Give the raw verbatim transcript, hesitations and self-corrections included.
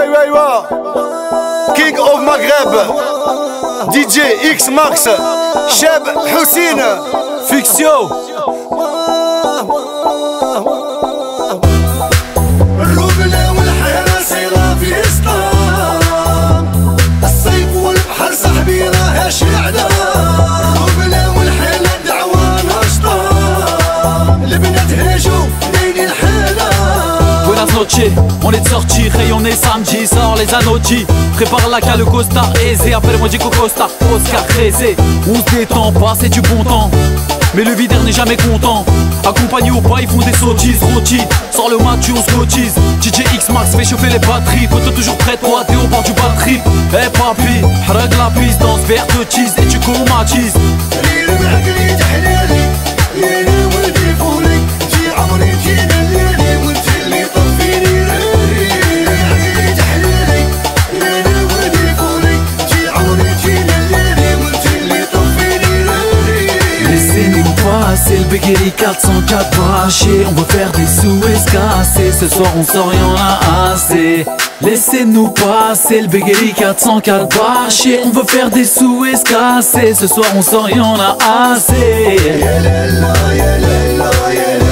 ايوا ايوا كينج اوف مغرب دي جي اكس ماكس شاب حسين فيكسيو. الرملة والحياة سيرة في إسلام، الصيف والبحر صاحبي راها شعلة. الرملة والحياة دعوة نشطة، البنات هاجوا ليل الحالة. Buenas noches, on est de sortie, rayonné samedi, sort les anodis. Prépare la cale, le costard aisé, appelle-moi Diego Costa, Oscar Crézé. On se détend, passer du bon temps, mais le videur n'est jamais content. Accompagnés au pas, ils font des sottises, rôtis. Sors le match, on se cotise. D J X Max fait chauffer les batteries. Poto toujours prêt, toi t'es au bord du batterie. Eh papi, règle la piste, danse vert de cheese et tu comatises. C'est le Béguéri quatre cent quatre braché. On veut faire des sous escassés. Ce soir on sort y'en a assez. Laissez-nous passer le Béguéri quatre cent quatre braché. On veut faire des sous escassés. Ce soir on sort y'en a assez.